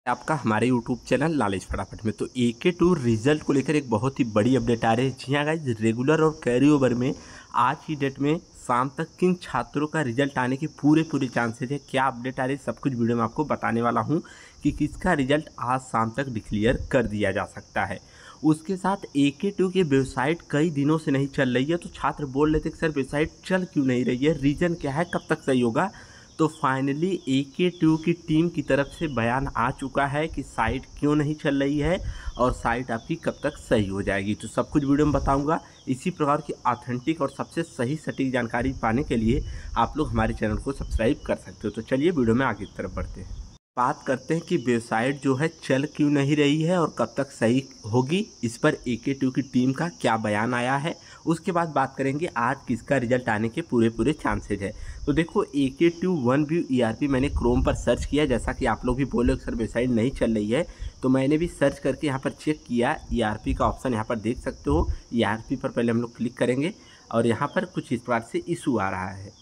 आपका हमारे YouTube channel knowledge फटाफट में। तो AK2 रिजल्ट को लेकर एक बहुत ही बड़ी अपडेट आ रही है। जी हाँ गाइस, रेगुलर और कैरी ओवर में आज की डेट में शाम तक किन छात्रों का रिजल्ट आने के पूरे चांसेस है, क्या अपडेट आ रही है, सब कुछ वीडियो में आपको बताने वाला हूँ कि किसका रिजल्ट आज शाम तक डिक्लेयर कर दिया जा सकता है। उसके साथ AK2 की वेबसाइट कई दिनों से नहीं चल रही है, तो छात्र बोल रहे थे कि सर वेबसाइट चल क्यों नहीं रही है, रीज़न क्या है, कब तक सही होगा। तो फाइनली AK2 की टीम की तरफ से बयान आ चुका है कि साइट क्यों नहीं चल रही है और साइट आपकी कब तक सही हो जाएगी। तो सब कुछ वीडियो में बताऊंगा। इसी प्रकार की ऑथेंटिक और सबसे सही सटीक जानकारी पाने के लिए आप लोग हमारे चैनल को सब्सक्राइब कर सकते हो। तो चलिए वीडियो में आगे की तरफ बढ़ते हैं। बात करते हैं कि वेबसाइट जो है चल क्यों नहीं रही है और कब तक सही होगी। इस पर AK2 की टीम का क्या बयान आया है, उसके बाद बात करेंगे आज किसका रिजल्ट आने के पूरे चांसेज है। तो देखो AK2 OneView ERP मैंने क्रोम पर सर्च किया, जैसा कि आप लोग भी बोले सर वेबसाइट नहीं चल रही है, तो मैंने भी सर्च करके यहाँ पर चेक किया। ERP का ऑप्शन यहाँ पर देख सकते हो। ERP पर पहले हम लोग क्लिक करेंगे और यहाँ पर कुछ इस प्रकार से इशू आ रहा है।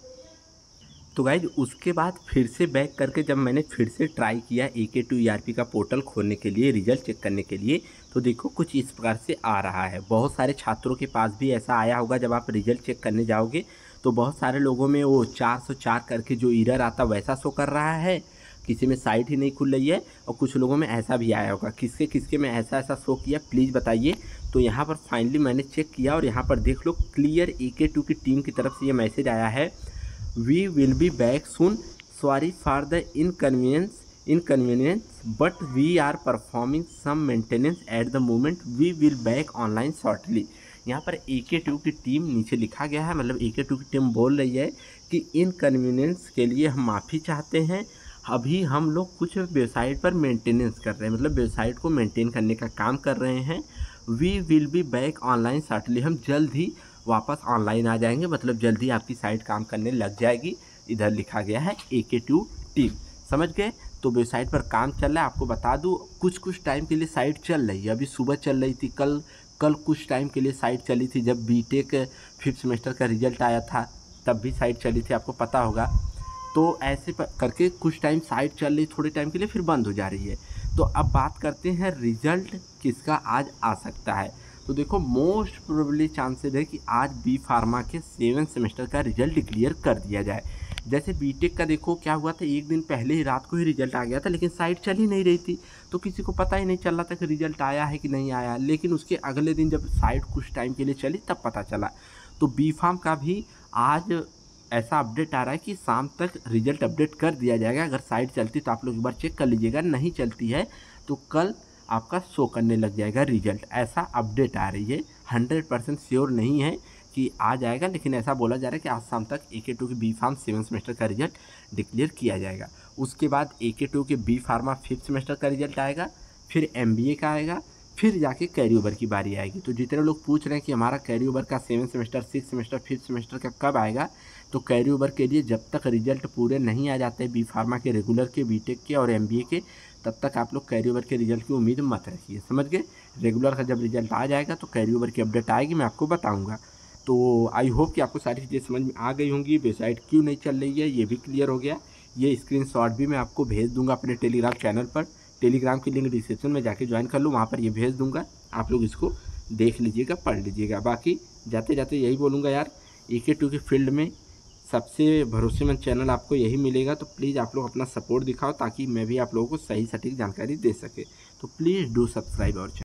तो गाइज उसके बाद फिर से बैक करके जब मैंने फिर से ट्राई किया AK2 ERP का पोर्टल खोलने के लिए, रिजल्ट चेक करने के लिए, तो देखो कुछ इस प्रकार से आ रहा है। बहुत सारे छात्रों के पास भी ऐसा आया होगा। जब आप रिजल्ट चेक करने जाओगे तो बहुत सारे लोगों में वो 404 करके जो एरर आता वैसा शो कर रहा है, किसी में साइट ही नहीं खुल रही है, और कुछ लोगों में ऐसा भी आया होगा। किसके किसके में ऐसा शो किया प्लीज़ बताइए। तो यहाँ पर फाइनली मैंने चेक किया और यहाँ पर देख लो क्लियर AK2 की टीम की तरफ से ये मैसेज आया है, We will be back soon. Sorry for the inconvenience, but we are performing some maintenance at the moment. We will back online shortly. यहाँ पर AK2 की टीम नीचे लिखा गया है, मतलब AK2 की टीम बोल रही है कि इनकन्वीनियंस के लिए हम माफ़ी चाहते हैं। अभी हम लोग कुछ वेबसाइट पर मेंटेनेंस कर रहे हैं, मतलब वेबसाइट को मेंटेन करने का काम कर रहे हैं। We will be back online shortly, हम जल्द ही वापस ऑनलाइन आ जाएंगे, मतलब जल्दी आपकी साइट काम करने लग जाएगी। इधर लिखा गया है AK2 टीम, समझ गए। तो वेबसाइट पर काम चल रहा है। आपको बता दूं कुछ टाइम के लिए साइट चल रही है, अभी सुबह चल रही थी, कल कुछ टाइम के लिए साइट चली थी। जब BTech 5th सेमेस्टर का रिजल्ट आया था तब भी साइट चली थी, आपको पता होगा। तो ऐसे करके कुछ टाइम साइट चल रही, थोड़े टाइम के लिए फिर बंद हो जा रही है। तो अब बात करते हैं रिजल्ट किसका आज आ सकता है। तो देखो मोस्ट प्रोबेबली चांसेस है कि आज B फार्मा के 7th सेमेस्टर का रिजल्ट डिक्लेयर कर दिया जाए। जैसे BTech का देखो क्या हुआ था, एक दिन पहले ही रात को ही रिजल्ट आ गया था, लेकिन साइट चल ही नहीं रही थी, तो किसी को पता ही नहीं चल रहा था कि रिजल्ट आया है कि नहीं आया। लेकिन उसके अगले दिन जब साइट कुछ टाइम के लिए चली तब पता चला। तो B फार्म का भी आज ऐसा अपडेट आ रहा है कि शाम तक रिजल्ट अपडेट कर दिया जाएगा। अगर साइट चलती तो आप लोग एक बार चेक कर लीजिएगा, नहीं चलती है तो कल आपका शो करने लग जाएगा रिजल्ट, ऐसा अपडेट आ रही है। 100% श्योर नहीं है कि आ जाएगा, लेकिन ऐसा बोला जा रहा है कि आज शाम तक AK2 की B फार्म 7th सेमेस्टर का रिजल्ट डिक्लेयर किया जाएगा। उसके बाद AK2 के B फार्मा 5th सेमेस्टर का रिजल्ट आएगा, फिर MBA का आएगा, फिर जाके कैरी ओवर की बारी आएगी। तो जितने लोग पूछ रहे हैं कि हमारा कैरी ओवर का 7th semester, 6th semester, 5th semester का कब आएगा, तो कैरी ओवर के लिए जब तक रिजल्ट पूरे नहीं आ जाते B फार्मा के, रेगुलर के, BTech के और MBA के, तब तक आप लोग कैरी ओवर के रिजल्ट की उम्मीद मत रखिए, समझ गए। रेगुलर का जब रिजल्ट आ जाएगा तो कैरी ओवर की अपडेट आएगी, मैं आपको बताऊंगा। तो आई होप कि आपको सारी चीज़ें समझ में आ गई होंगी। वेबसाइट क्यों नहीं चल रही है ये भी क्लियर हो गया। ये स्क्रीनशॉट भी मैं आपको भेज दूंगा अपने टेलीग्राम चैनल पर। टेलीग्राम की लिंक डिस्क्रिप्शन में जाके ज्वाइन कर लो, वहाँ पर ये भेज दूंगा, आप लोग इसको देख लीजिएगा, पढ़ लीजिएगा। बाकी जाते जाते यही बोलूँगा यार, AK2 के फील्ड में सबसे भरोसेमंद चैनल आपको यही मिलेगा। तो प्लीज़ आप लोग अपना सपोर्ट दिखाओ ताकि मैं भी आप लोगों को सही सटीक जानकारी दे सके। तो प्लीज़ डू सब्सक्राइब और